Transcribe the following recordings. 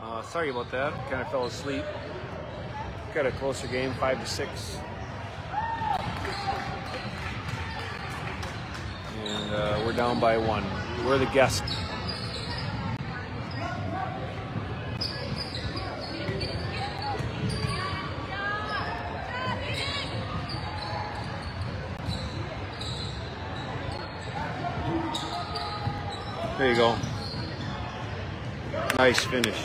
Sorry about that. Kind of fell asleep. Got a closer game, 5-6. And we're down by 1. We're the guest. There you go. Nice finish.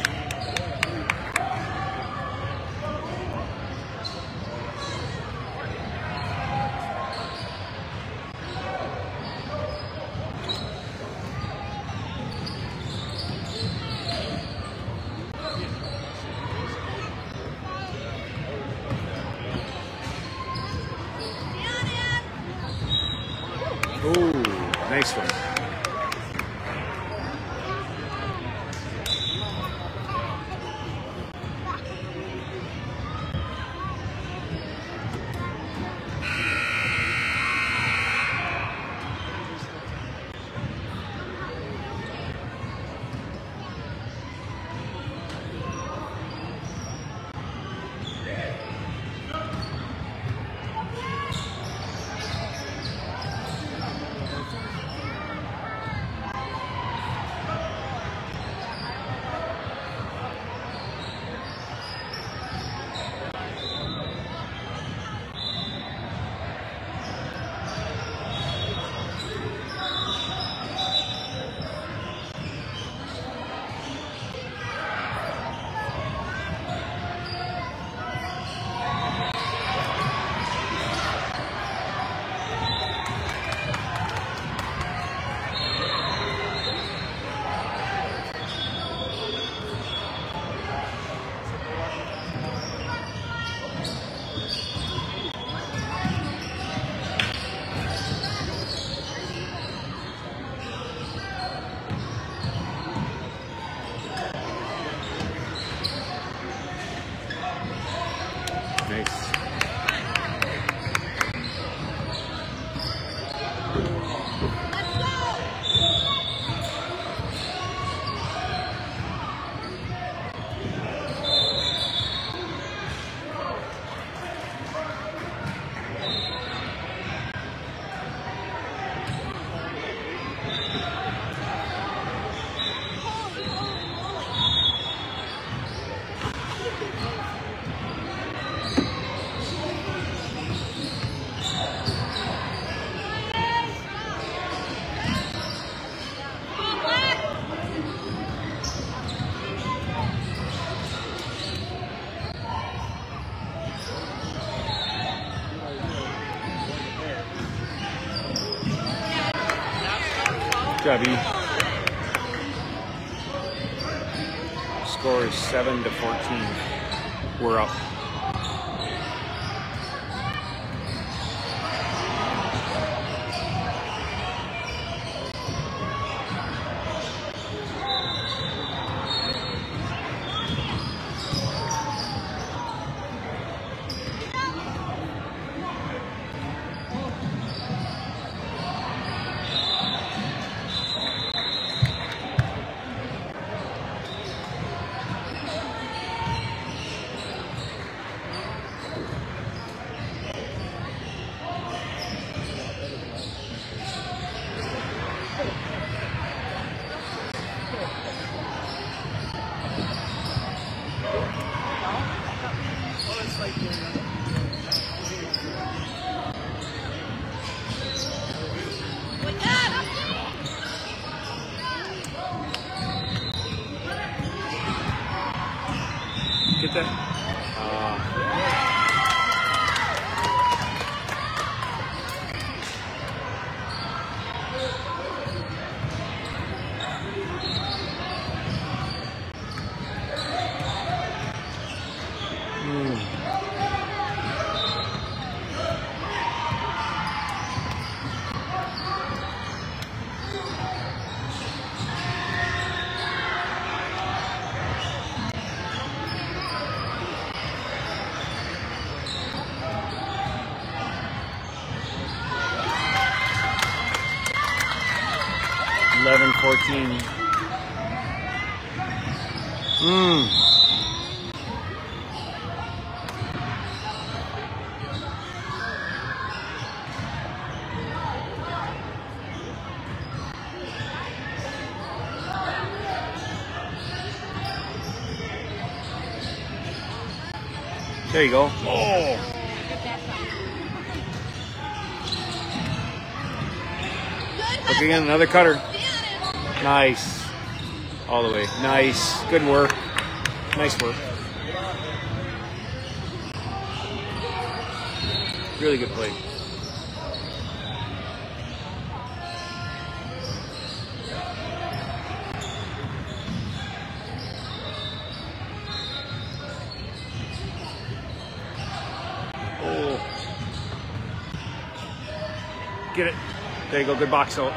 Ooh, nice one. Nice. Chubby. Score is 7-14. We're up. Get that. There you go. Oh. Look again, another cutter. Nice. All the way. Nice. Good work. Nice work. Really good play. Oh. Get it. There you go. Good box out.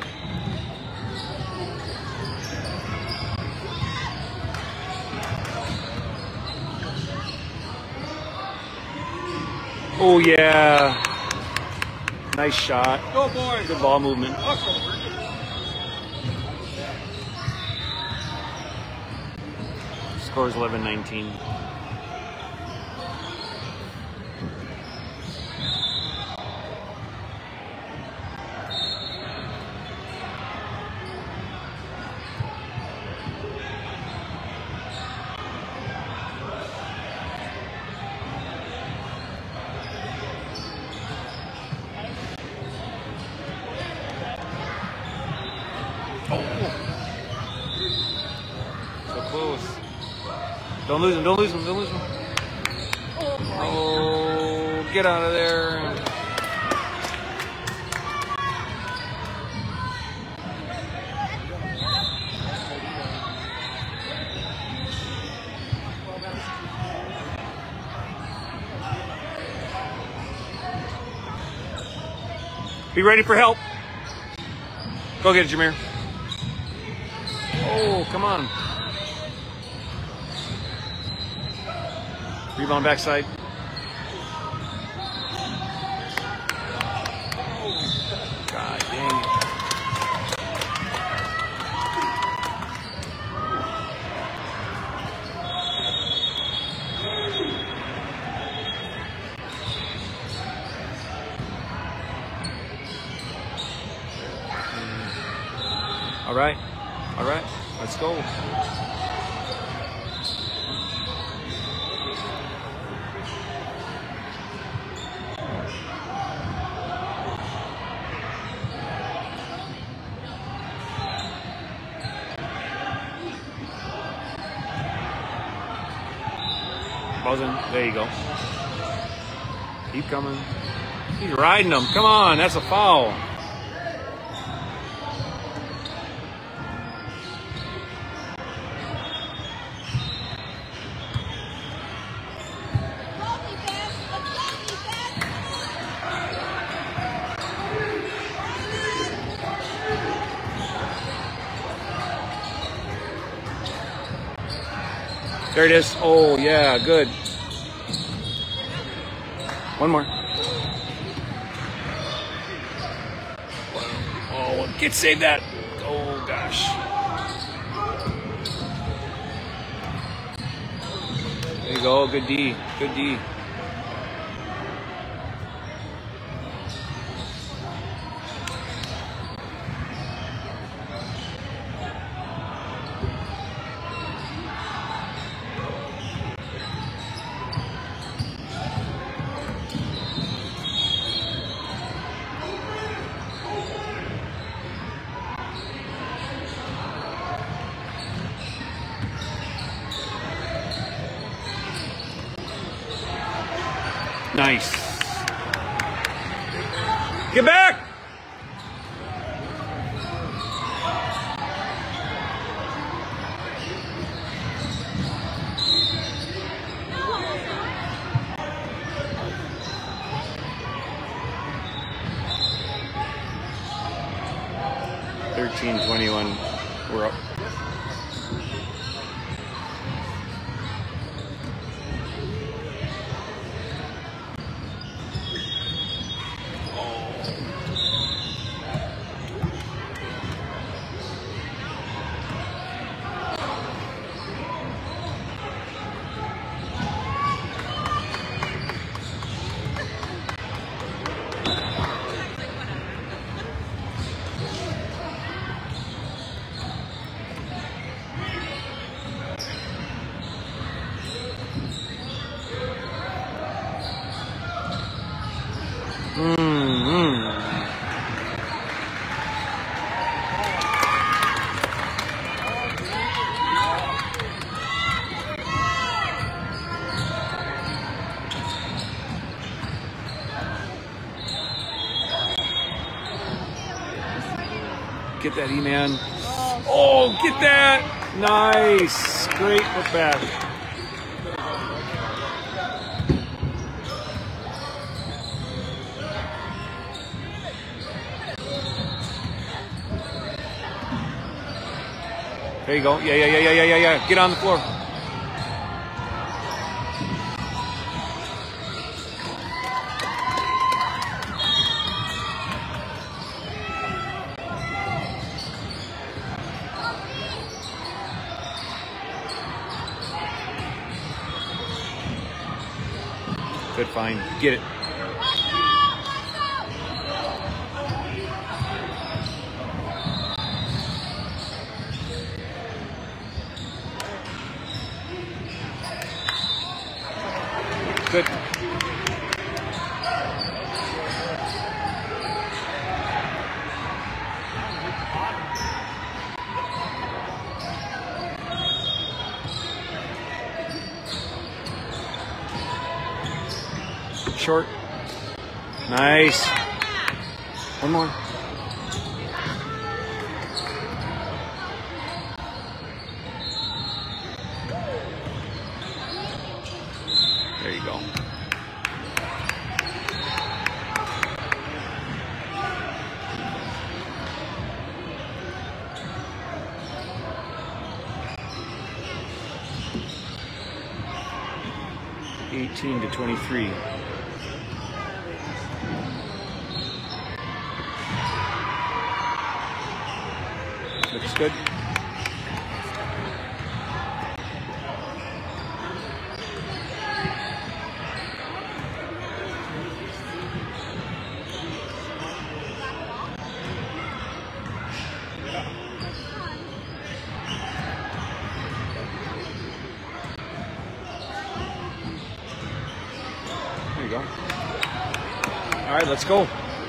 Oh, yeah. Nice shot. Go, boys. Good ball movement. Scores 11-19. Don't lose him, don't lose him, don't lose him. Oh, get out of there. Be ready for help. Go get it, Jameer. Oh, come on. Rebound backside. God dang it. All right. All right. Let's go. Buzzing. There you go. Keep coming. He's riding them. Come on. That's a foul. There it is. Oh, yeah, good. One more. Oh, get save that. Oh, gosh. There you go. Good D. Good D. Nice. Get back! $13-21. We're up. Get that, E-Man. Oh, get that. Nice. Great put back. There you go. Yeah. Get on the floor. Good find. Get it. Good. Short. Nice. One more. There you go. (18 to 23). Looks good. There you go. All right, let's go.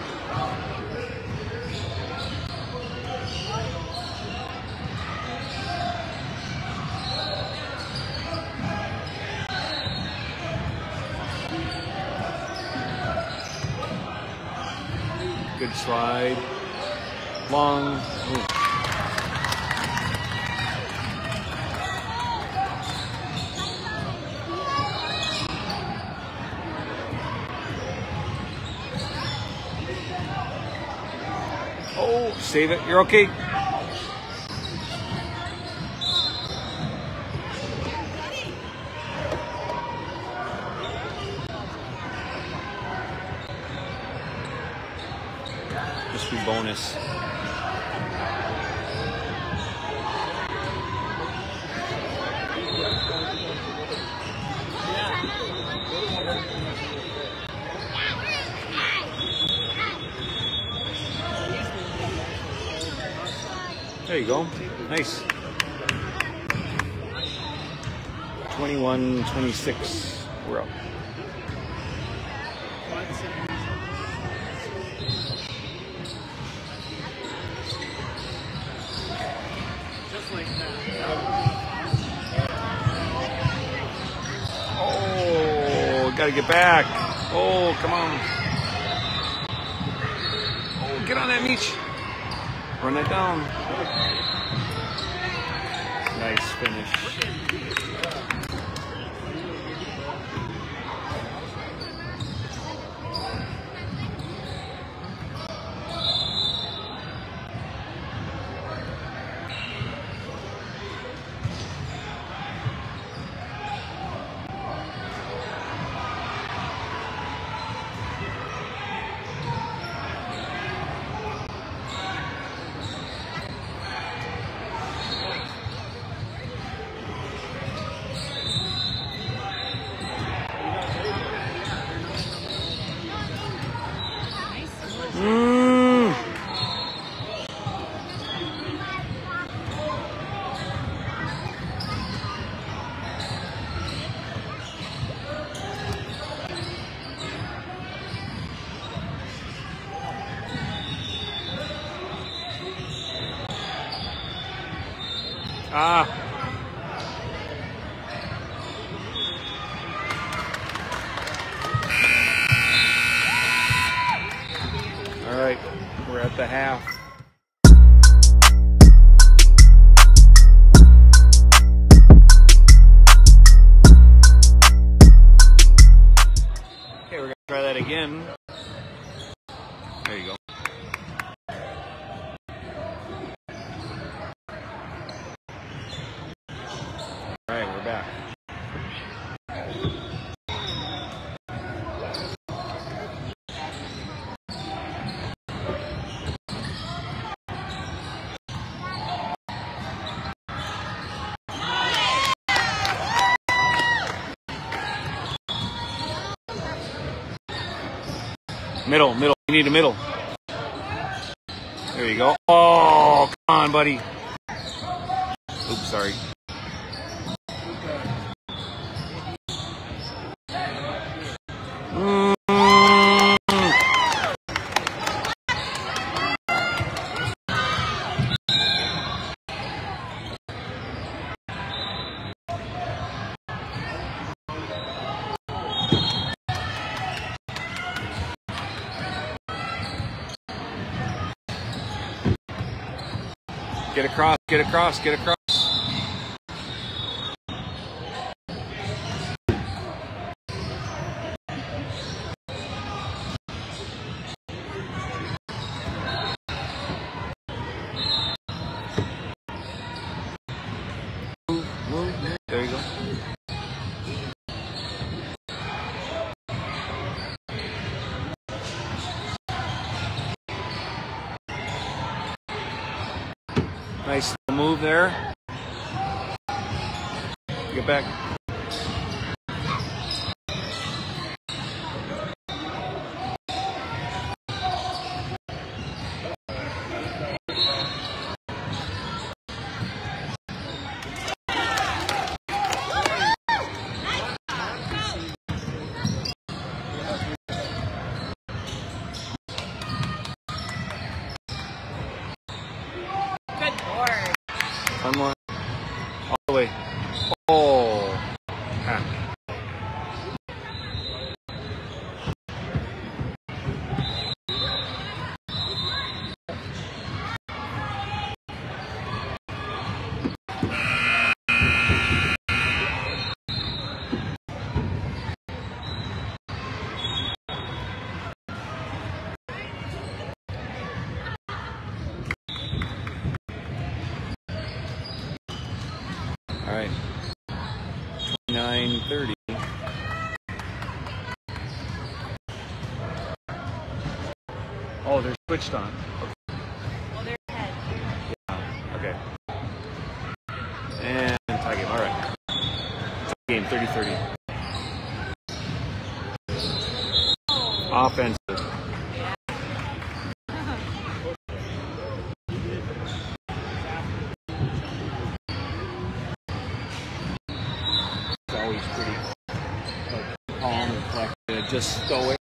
Good slide. Long. Ooh. Oh, save it. You're okay. Just be bonus. There you go. Nice. 21-26. We're up. Oh, gotta get back. Oh, come on. Oh, get on that Meech. Run that down. Nice finish. Ah. All right, we're at the half. back. Middle, middle. You need a middle. There you go. Oh, come on, buddy. Oops, sorry. Get across, get across, get across. Move. There you go. Nice move there. Get back. One more. All the way. Oh. Ah. All right, 29:30. Oh, they're switched on. Okay. Well, they're ahead. Yeah. Okay. And tie game. All right. Tie game 30-30. Offensive. Always pretty calm and collected, just stoic.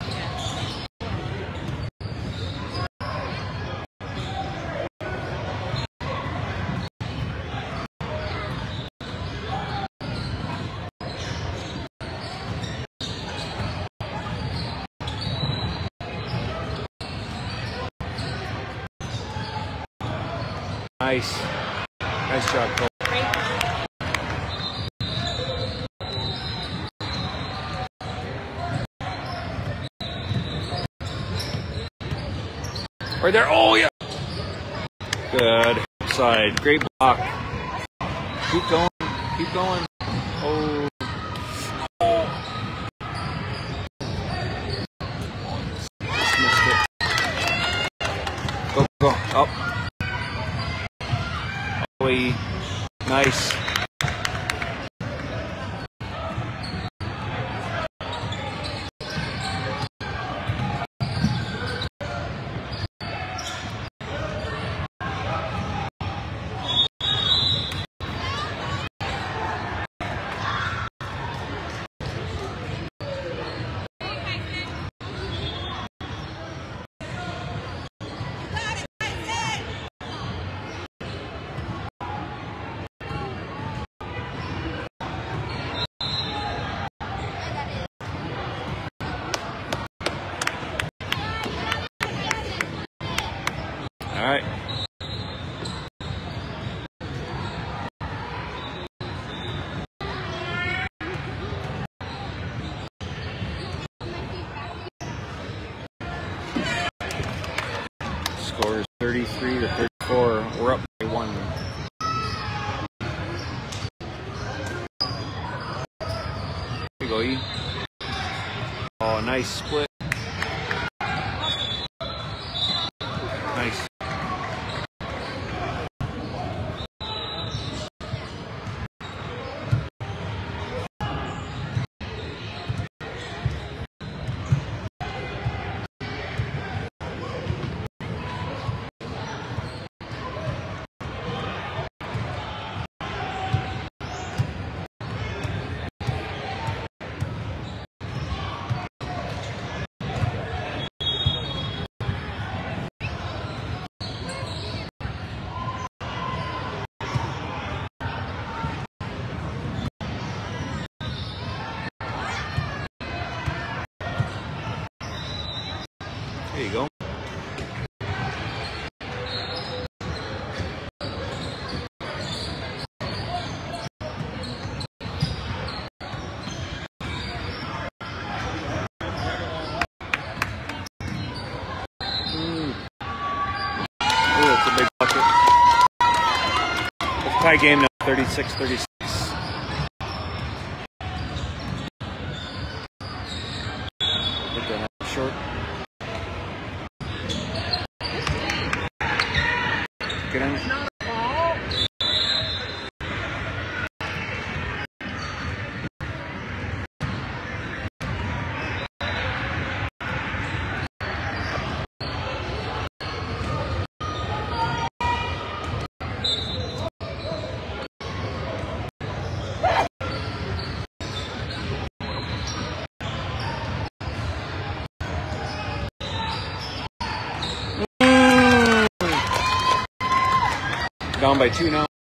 Nice. Nice job, Cole. Right there. Oh, yeah. Good. Side. Great block. Keep going. Keep going. Oh. Just missed it. Go, go. Up. All the way. Nice. All right. Score is 33-34. We're up by 1. Joey. Oh, nice split. Nice. There you go. Oh, it's a big bucket. It's tie game now, 36-36. Short. Get in. Down by 2 now.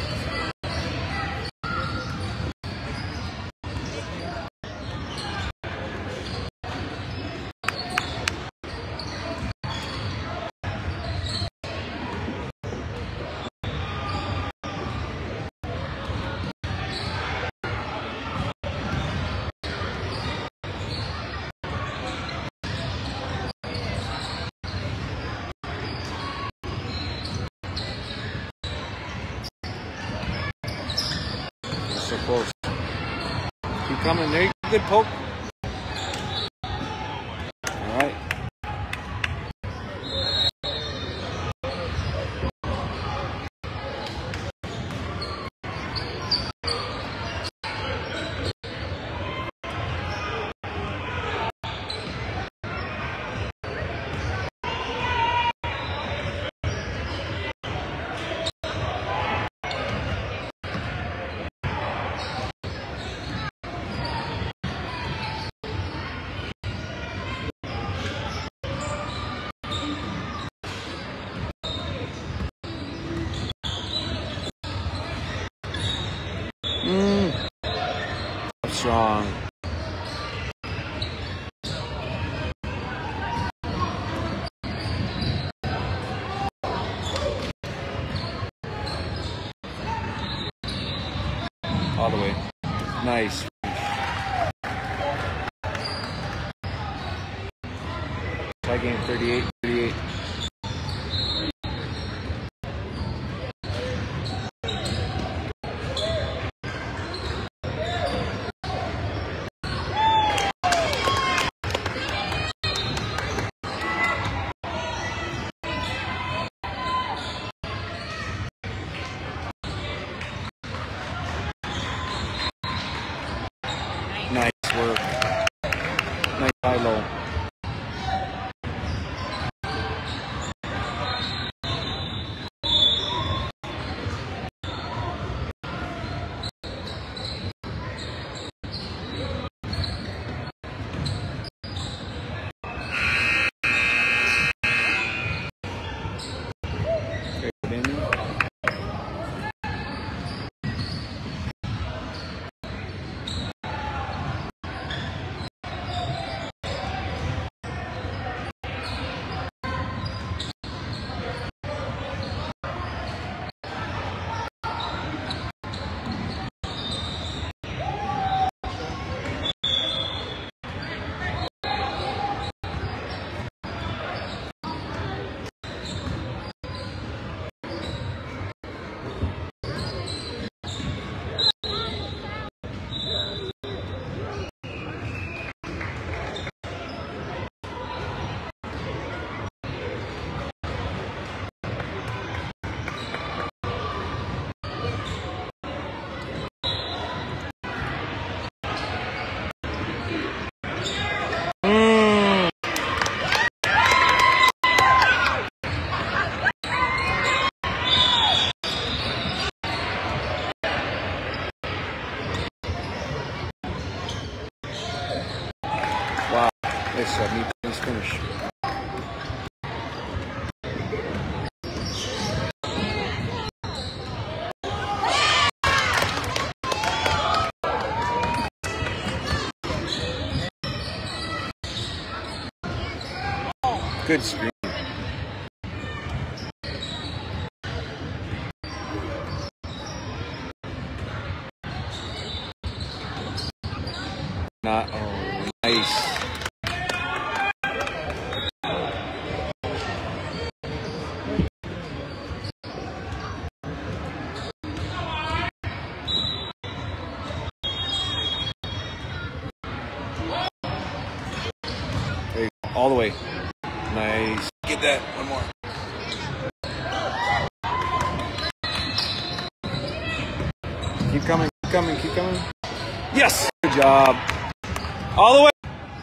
So close. Keep coming. There you go. Good poke. All right. Strong. All the way. Nice. Tie game 38-38. Nice work. Nice high low. Nice job, neat finish. Good screen. Not, oh, nice. There you go, all the way. Nice. Get that, one more. Keep coming, keep coming, keep coming. Yes! Good job. All the way.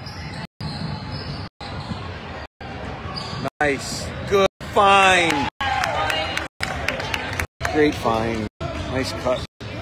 Nice. Good find. Great find. Nice cut.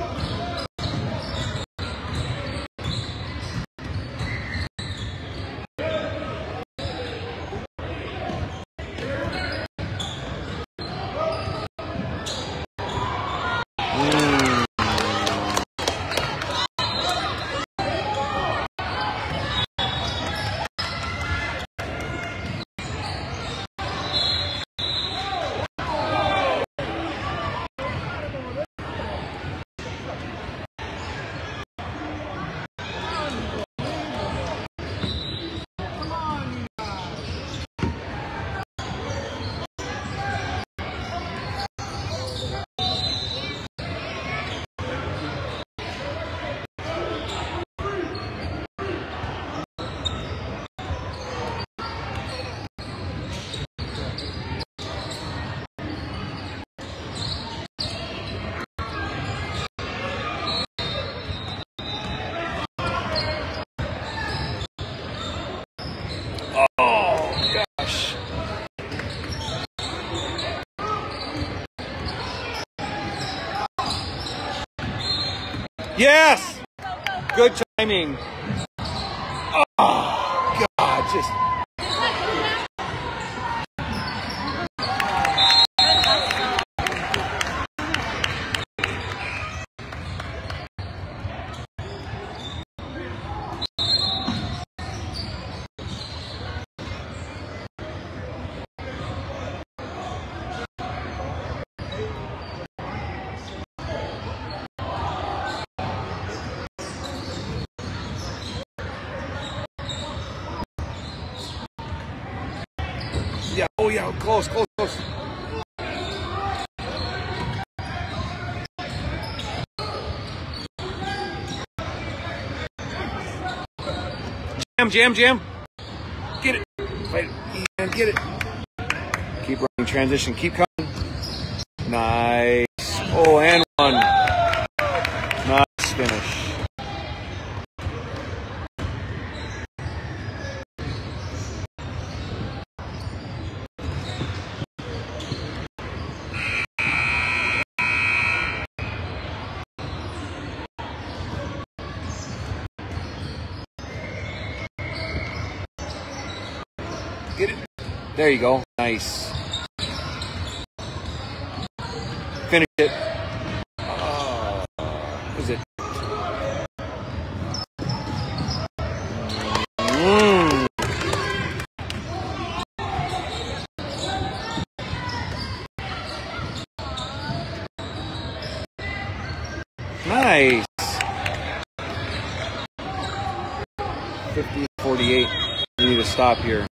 Yes! Good timing. Oh, God, just... Yeah, oh yeah, close, close, close. Jam, jam, jam. Get it. Fight it. Ian, get it. Keep running, transition, keep coming. Nice. Oh, and one. Nice finish. Get it. There you go. Nice. Finish it. Is it? Nice. 50-48. You need to stop here.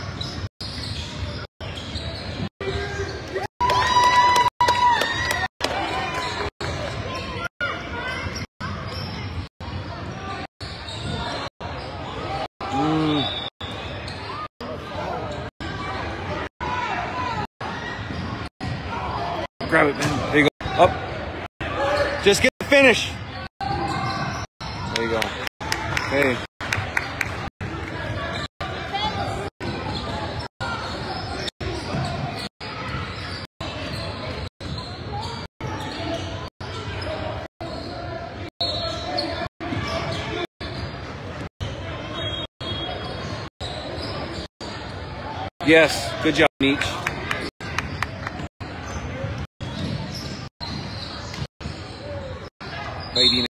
Grab it, man. There you go. Up. Just get the finish. There you go. Okay. Yes, good job, Meech. Right, E-Man.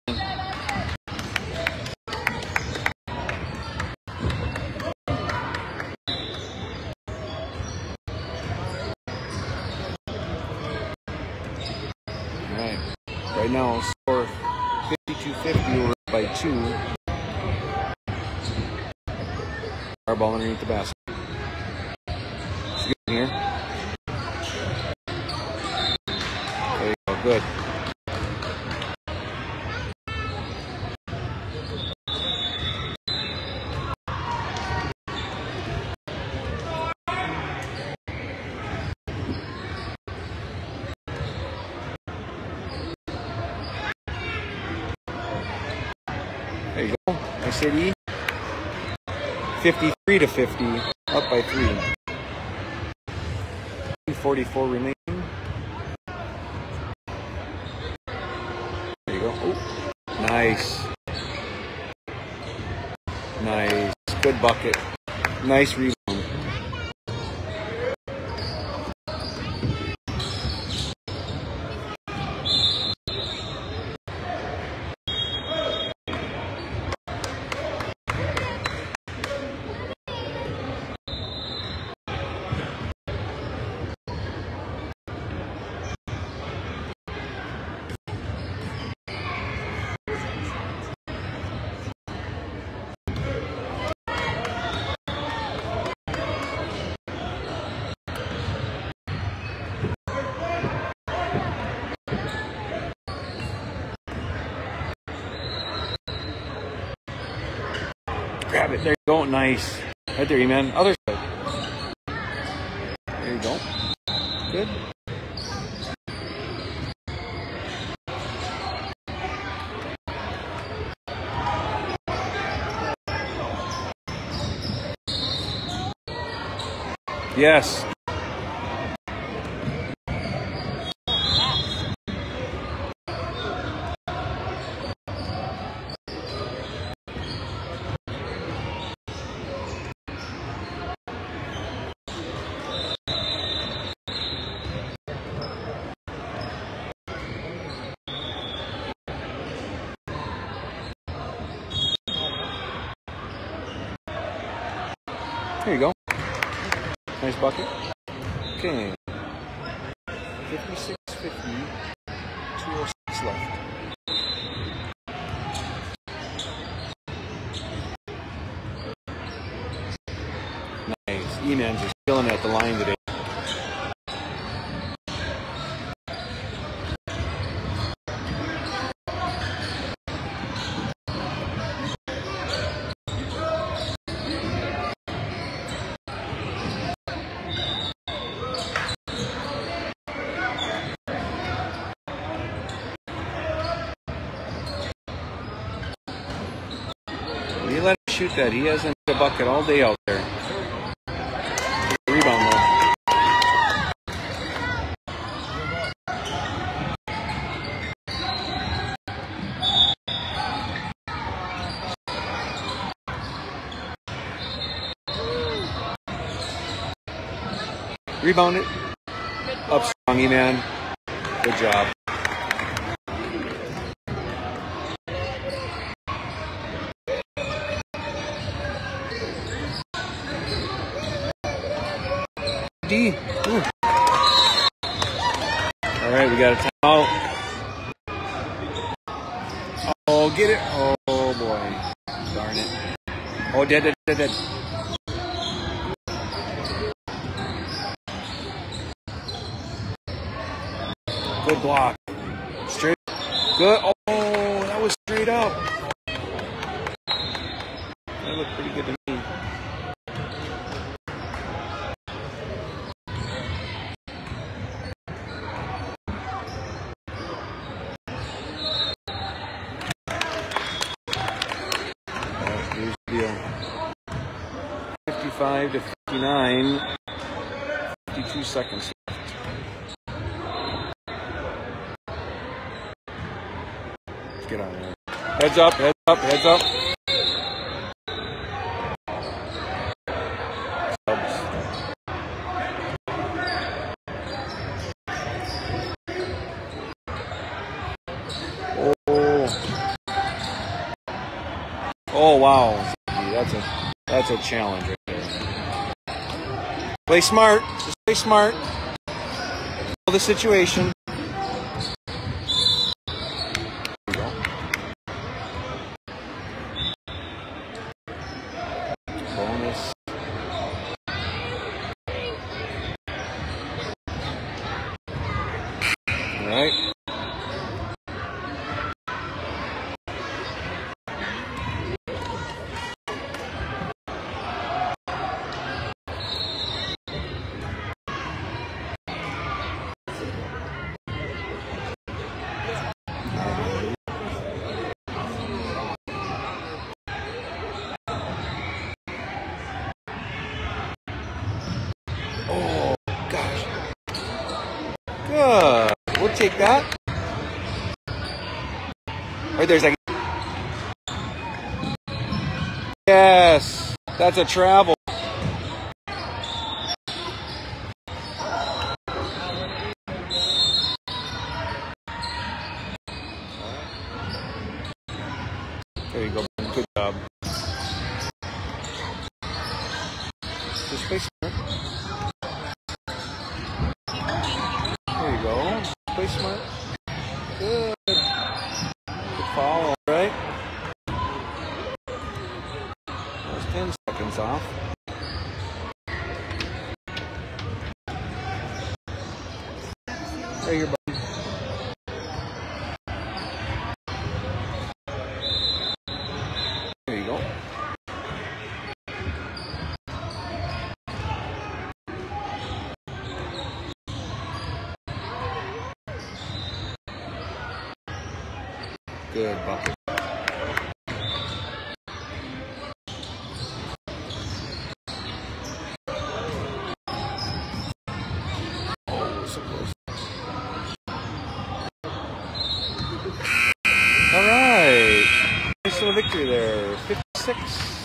Alright. Right now, score 52-50. We're up by 2. Our ball underneath the basket. It's good here. There you go. Good. There you go. Nice hit, E. 53-50. Up by 3. 2:44 remaining. There you go. Oh, nice. Nice. Good bucket. Nice rebound. Grab it. There you go. Nice. Right there, E-Man. Other side. There you go. Good. Yes. There you go. Nice bucket. Okay. 56-50. 2:06 left. Nice. E-Man's just killing it at the line today. You let him shoot that. He hasn't hit a bucket all day out there. Rebound though. Rebound it. Up strong, E-Man. Good job. D. Ooh. All right, we got a timeout. Oh, get it. Oh, boy. Darn it. Oh, dead. Good block. Straight. Good. Oh, that was straight up. That looked pretty good to me. Here's the deal. 55-59. 52 seconds left. Let's get on there. Heads up, heads up, heads up. Subs. Oh wow, that's a challenge right there. Play smart. Just play smart. Know the situation. Bonus. All right. Oh gosh. Good. We'll take that. Right there's like. Yes, that's a travel. There you go. Good job. Just play smart. There you go. Play smart. Good. Good foul, all right. There's 10 seconds off. There you go. There you go. Good bucket. Oh, so close. All right. Nice little victory there. 56.